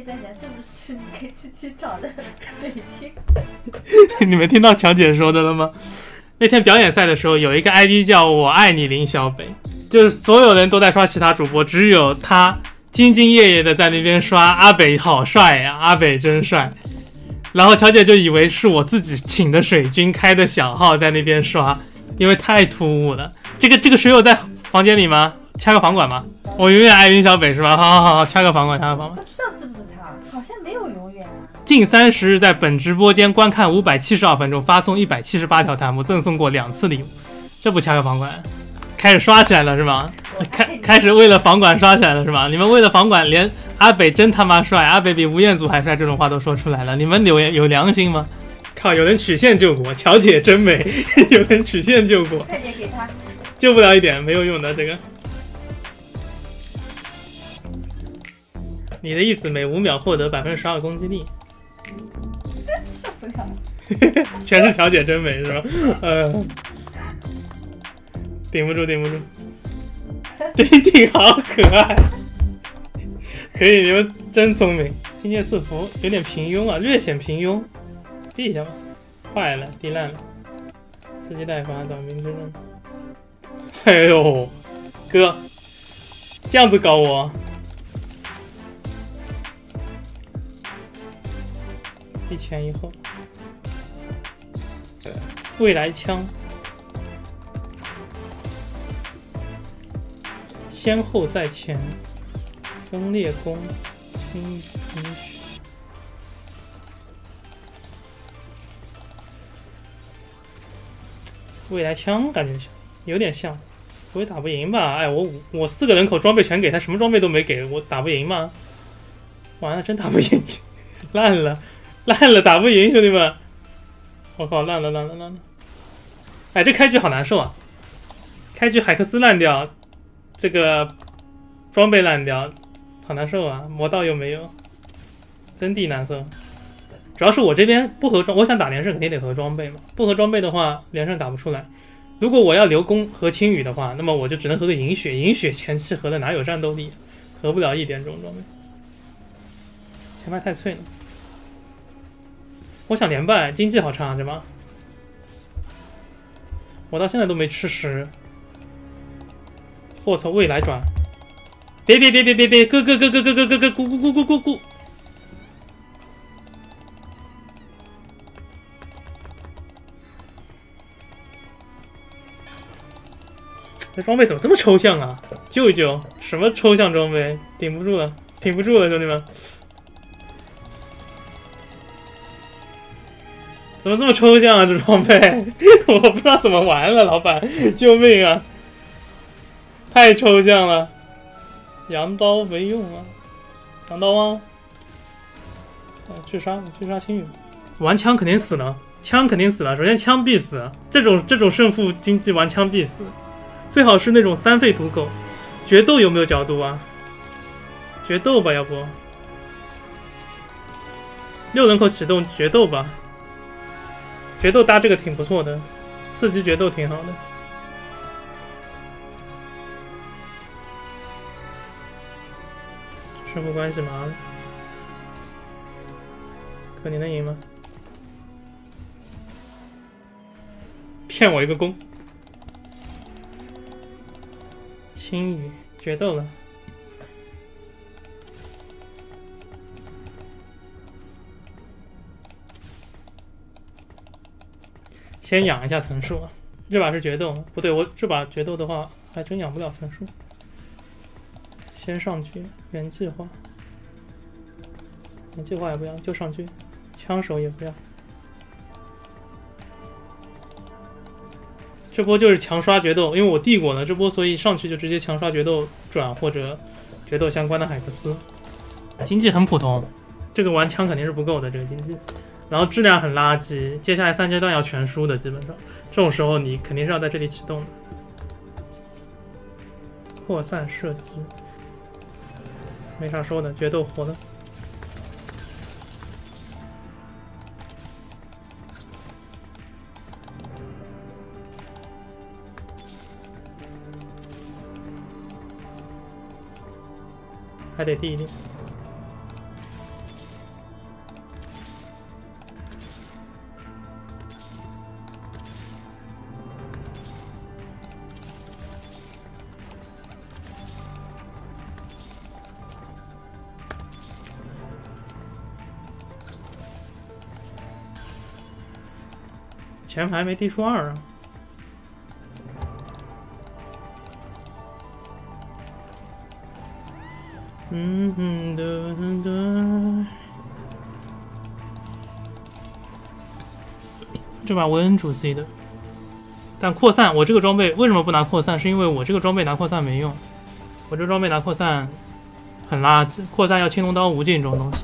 在想是不是你给自己找的水军？ 你们听到乔姐说的了吗？那天表演赛的时候，有一个 ID 叫我爱你林小北，就是所有人都在刷其他主播，只有他兢兢业业的在那边刷阿北好帅呀，阿北真帅。然后乔姐就以为是我自己请的水军开的小号在那边刷，因为太突兀了。这个水友在房间里吗？掐个房管吗？我永远爱林小北是吧？好，掐个房管，掐个房管。 不知道是不是他，好像没有永远啊。 近30日在本直播间观看572分钟，发送178条弹幕，赠送过2次礼物。这不掐个房管，开始刷起来了是吗？开始为了房管刷起来了是吧？你们为了房管连阿北真他妈帅，阿北比吴彦祖还帅这种话都说出来了，你们有良心吗？靠，有人曲线救国，乔姐真美，有人曲线救国， 快点给他， 救不了一点，没有用的这个。你的意思每5秒获得12%攻击力， 不要， 全是乔姐真美是吧？顶不住，丁好可爱，可以，你们真聪明。境界四伏有点平庸啊，略显平庸，滴一下吧，坏了，滴烂了，刺激待发，短兵之刃。哎呦，哥，这样子搞我。一前一后，未来枪，先后在前，分裂弓，轻羽平许。未来枪感觉有点像，不会打不赢吧？哎，我4个人口装备全给他，什么装备都没给我，打不赢吗？完了，真打不赢，烂了，打不赢，兄弟们！我靠，烂了！哎，这开局好难受啊！开局海克斯烂掉，这个装备烂掉，好难受啊！魔道又没有，真地难受。主要是我这边不合装，我想打连胜肯定得合装备嘛，不合装备的话连胜打不出来。如果我要留弓和青羽的话，那么我就只能合个银血，银血前期合的哪有战斗力，合不了一点这种装备。前排太脆了。我想连败，经济好差对吧？我到现在都没吃10。我操，未来转！别！哥！咕！这装备怎么这么抽象啊？救一救！什么抽象装备？顶不住了，兄弟们！怎么这么抽象啊？这装备我不知道怎么玩了，老板，救命啊！太抽象了，羊刀没用啊，羊刀啊！去杀青羽，玩枪肯定死了，首先枪必死，这种胜负经济玩枪必死，最好是那种3费土狗。决斗有没有角度啊？决斗吧，要不6人口启动决斗吧。决斗搭这个挺不错的，刺激决斗挺好的。胜负关系麻了，可你能赢吗？骗我一个弓，青羽决斗了。先养一下层数啊！这把是决斗，不对，我这把决斗的话还真养不了层数。先上狙，原计划也不要，就上狙，枪手也不要。这波就是强刷决斗，因为我递过了这波，所以上去就直接强刷决斗转或者决斗相关的海克斯。经济很普通，这个玩枪肯定是不够的，这个经济。然后质量很垃圾，接下来3阶段要全输的，基本上这种时候你肯定是要在这里启动的。扩散射击，没啥说的，决斗活的。还得低一点。 前排没地数2啊。这把文恩主 C 的，但扩散我这个装备为什么不拿扩散？是因为我这个装备拿扩散没用，我这装备拿扩散很垃圾，扩散要青龙刀无尽这种东西。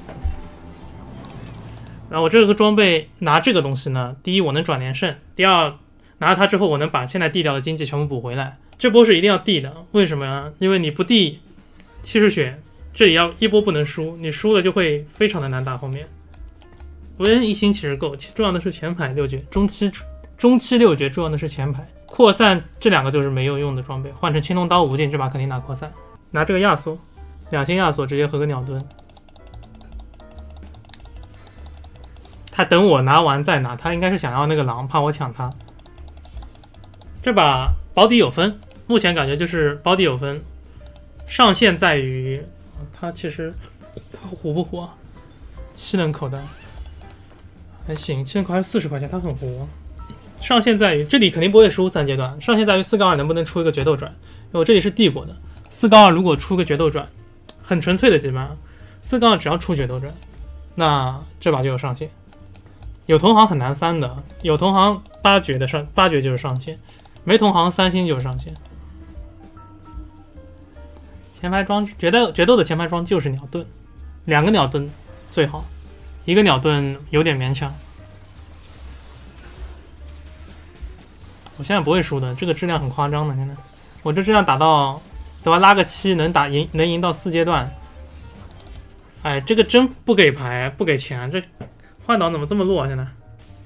然后我这个装备拿这个东西呢，第一我能转连胜，第二拿了它之后我能把现在递掉的经济全部补回来。这波是一定要递的，为什么呀？因为你不递70血，这里要一波不能输，你输了就会非常的难打后面。文恩一星其实够，重要的是前排6绝，中期6绝重要的是前排。扩散这2个就是没有用的装备，换成青龙刀无尽这把肯定拿扩散。拿这个亚索，2星亚索直接合个鸟盾。他等我拿完再拿，他应该是想要那个狼，怕我抢他。这把保底有分，目前感觉就是保底有分，上限在于他其实他糊不糊啊？7人口的。还行，7人口还是40块钱，它很糊。上限在于这里肯定不会输3阶段，上限在于4杠2能不能出一个决斗转，因为我这里是递过的。4杠2如果出个决斗转，很纯粹的基本上，4杠2只要出决斗转，那这把就有上限。有同行很难3的，有同行8绝就是上限，没同行3星就是上限。前排装决斗的前排装就是鸟盾，2个鸟盾最好。1个鸟盾有点勉强，我现在不会输的，这个质量很夸张的。现在我这质量打到对吧，拉个7能赢到4阶段。哎，这个真不给牌不给钱，这换挡怎么这么弱啊？现在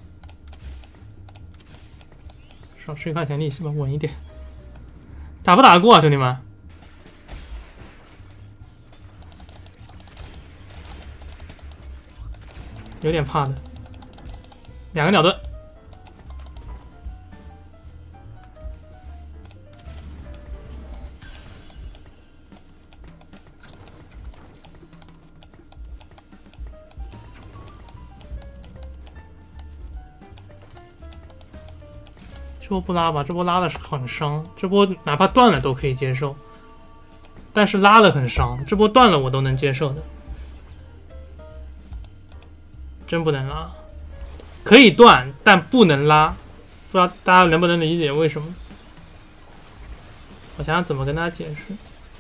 少吃1块钱利息吧，稳一点。打不打得过啊，兄弟们？有点怕的，2个鸟盾，这波不拉吧？这波拉的是很伤，这波哪怕断了都可以接受，但是拉了很伤，这波断了我都能接受的。真不能拉，可以断，但不能拉，不知道大家能不能理解为什么？我想想怎么跟大家解释。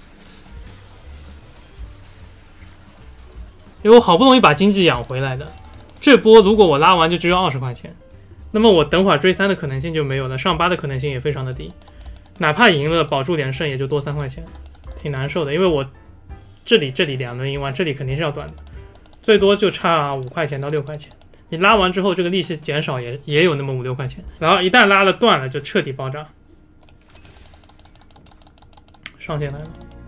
因为我好不容易把经济养回来的，这波如果我拉完就只有20块钱，那么我等会儿追3的可能性就没有了，上8的可能性也非常的低，哪怕赢了保住连胜也就多3块钱，挺难受的。因为我这里2轮赢完，这里肯定是要断的。最多就差5块钱到6块钱，你拉完之后这个利息减少也有那么5、6块钱，然后一旦拉了断了就彻底爆炸。上线来了，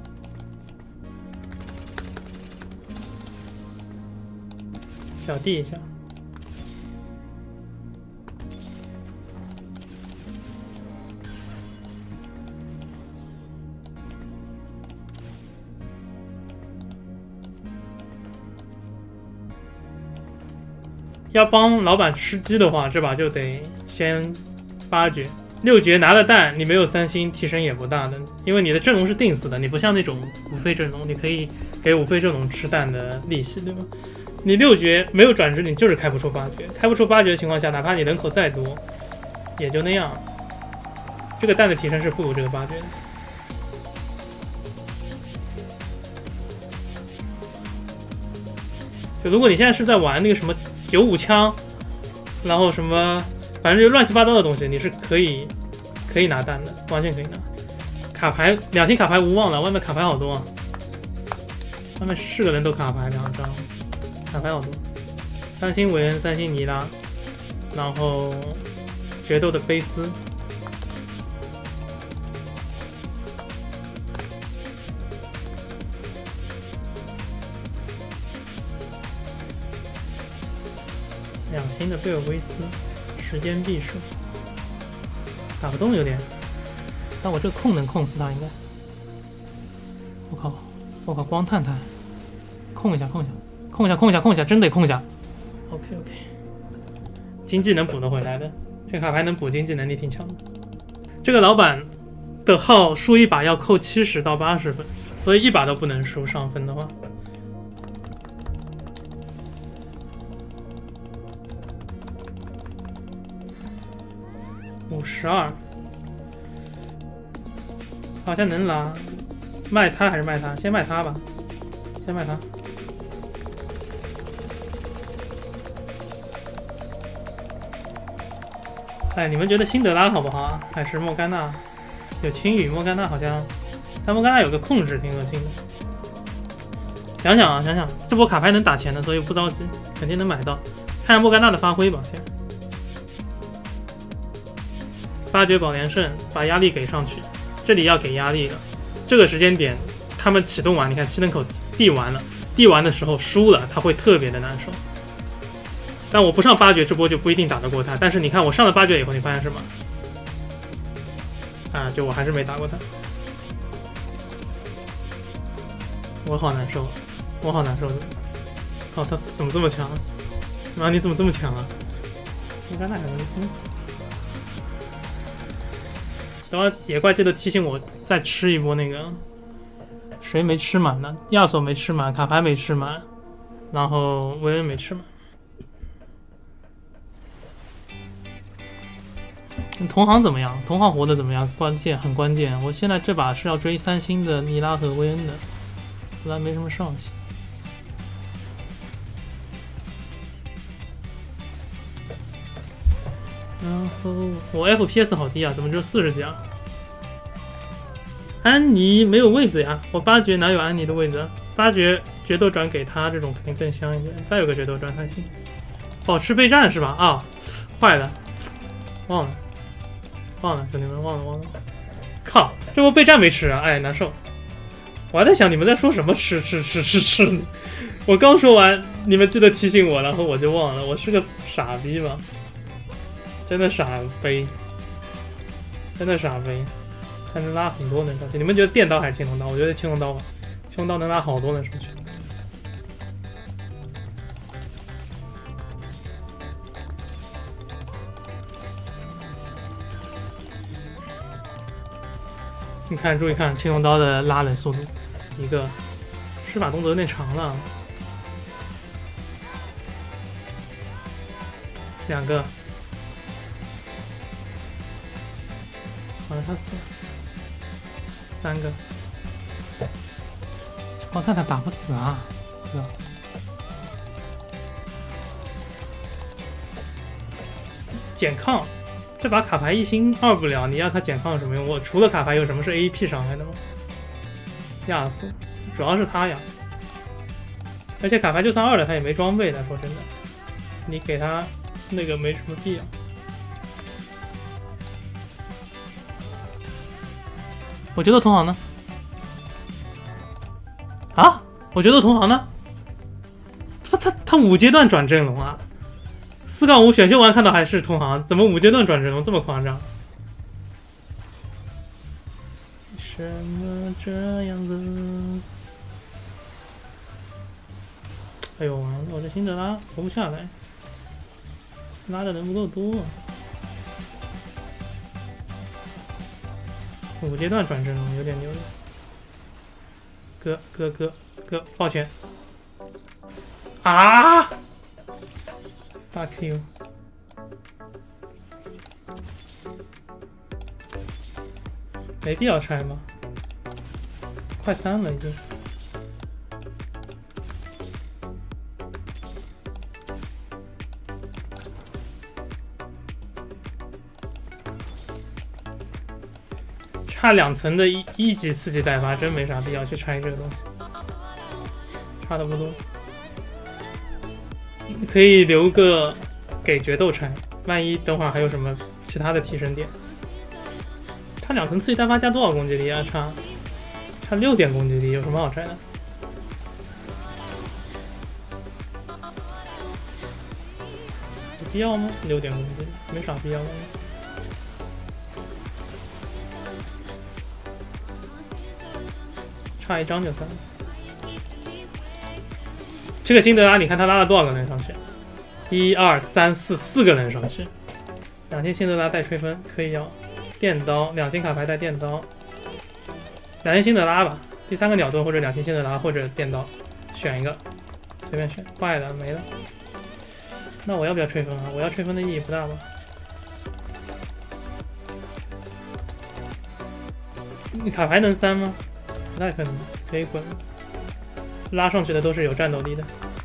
小弟一下，要帮老板吃鸡的话，这把就得先8绝，6绝拿了蛋，你没有3星提升也不大的，因为你的阵容是定死的，你不像那种五费阵容，你可以给五费阵容吃蛋的利息，对吧？你6绝没有转职，你就是开不出8绝，开不出8绝的情况下，哪怕你人口再多，也就那样。这个蛋的提升是不如这个8绝的。就如果你现在是在玩那个什么95枪，然后什么反正就乱七八糟的东西，你是可以拿蛋的，完全可以拿。卡牌2星卡牌无望了，外面卡牌好多啊，外面4个人都卡牌2张，卡牌好多。3星韦恩，3星尼拉，然后决斗的卑斯。2星的贝尔维斯，时间匕首，打不动有点，但我这个控能控死他应该。我靠，光探探，控一下，真得控一下。OK， 经济能补得回来的。这卡牌能补经济能力挺强的。这个老板的号输一把要扣70到80分，所以一把都不能输上分的话。52，好像能拉，卖他还是卖他？先卖他吧，先卖他。哎，你们觉得辛德拉好不好啊？还是莫甘娜？有青羽，莫甘娜好像，但莫甘娜有个控制挺恶心的。想想啊，想想，这波卡牌能打钱的，所以不着急，肯定能买到。看下莫甘娜的发挥吧，先。发掘宝莲圣，把压力给上去，这里要给压力了。这个时间点，他们启动完，你看7人口递完了，递完的时候输了，他会特别的难受。但我不上8绝，这波就不一定打得过他。但是你看我上了8绝以后，你发现什么？啊，就我还是没打过他。我好难受，我好难受的。操，他怎么这么强？妈，你怎么这么强啊？应该那个等会野怪记得提醒我再吃一波那个，谁没吃满呢？亚索没吃满，卡牌没吃满，然后维恩没吃满。同行怎么样？同行活得怎么样？关键很关键。我现在这把是要追3星的尼拉和维恩的，不然没什么上限。然后我 FPS 好低啊，怎么就40几啊？安妮没有位子呀，我8绝哪有安妮的位置？8绝决斗转给他，这种肯定更香一点。再有个决斗转才行。保持备战是吧？啊，坏了，忘了，兄弟们忘了。靠，这波备战没吃啊，哎，难受。我还在想你们在说什么吃，我刚说完，你们记得提醒我，然后我就忘了，我是个傻逼吧？真的傻逼，真的傻逼，还能拉很多人上去。你们觉得电刀还是青铜刀？我觉得青铜刀吧，青铜刀能拉好多人上去。你看，注意看青铜刀的拉人速度，一个施法动作有点长了，两个。好像他死了，3个，我看他打不死啊，对吧？减抗，这把卡牌1星2不了，你要他减抗有什么用？我除了卡牌有什么是 AEP 伤害的吗？亚索，主要是他呀，而且卡牌就算2了，他也没装备的，说真的，你给他那个没什么必要。我觉得同行呢？啊，我觉得同行呢？他5阶段转阵龙啊！4-5选秀完看到还是同行，怎么5阶段转阵龙这么夸张？什么这样子？哎呦，我这辛德拉活不下来，拉的人不够多。5阶段转阵龙有点牛的，哥，抱歉啊 ！Fuck you！ 没必要拆吗？快3了已经。差2层的一级刺激代发，真没啥必要去拆这个东西，差的不多。可以留个给决斗拆，万一等会儿还有什么其他的提升点。差2层刺激代发加多少攻击力啊？差6点攻击力，有什么好拆的？有必要吗？6点攻击力没啥必要的。差1张就算了。这个辛德拉，你看他拉了多少个人上去？ 1、2、3、4，四个人上去。2星辛德拉带吹风可以要，电刀2星卡牌带电刀，2星辛德拉吧，第3个鸟盾或者2星辛德拉或者电刀，选一个，随便选，坏的没了。那我要不要吹风啊？我要吹风的意义不大吧？你卡牌能3吗？不太可能，可以滚。拉上去的都是有战斗力的。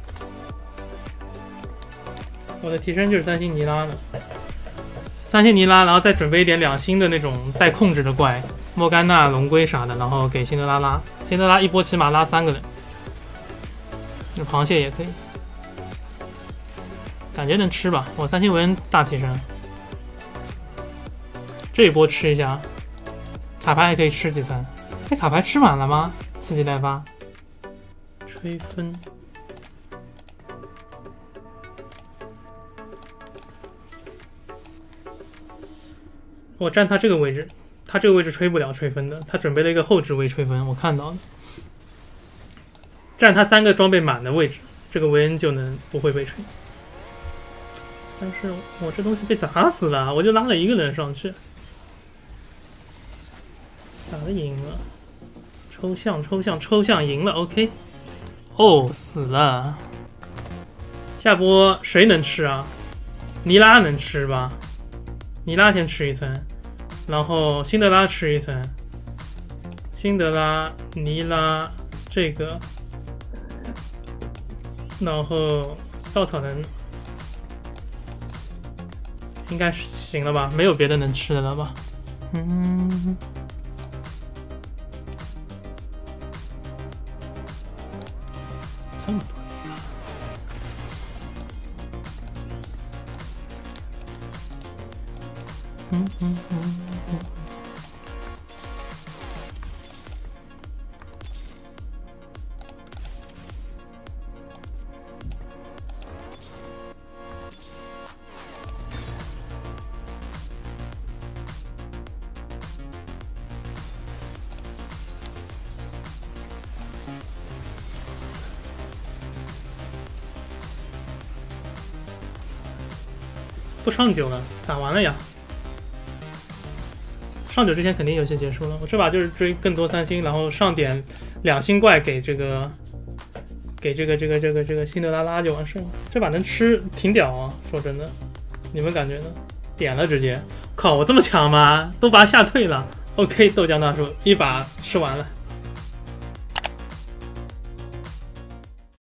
我的提升就是3星尼拉了，3星尼拉，然后再准备一点2星的那种带控制的怪，莫甘娜、龙龟啥的，然后给辛德拉拉，辛德拉一波起码拉3个人。那螃蟹也可以，感觉能吃吧？我3星维恩大提升，这一波吃一下，卡牌还可以吃几层？哎，卡牌吃满了吗？刺激代发，吹风。我站他这个位置，他这个位置吹不了吹风的，他准备了一个后置位吹风，我看到了。站他3个装备满的位置，这个维恩就能不会被吹。但是我这东西被砸死了，我就拉了1个人上去，打得赢了。抽象赢了 ，OK。哦，死了。下波谁能吃啊？尼拉能吃吧？尼拉先吃一层，然后辛德拉吃一层，辛德拉、尼拉这个，然后稻草人应该是行了吧？没有别的能吃的了吧？嗯，这么多。不上9了，打完了呀。上9之前肯定游戏结束了。我这把就是追更多3星，然后上点2星怪给这个辛德拉拉就完事了。这把能吃挺屌啊，说真的，你们感觉呢？点了直接，靠，我这么强吗？都把他吓退了。OK， 豆浆大叔一把吃完了。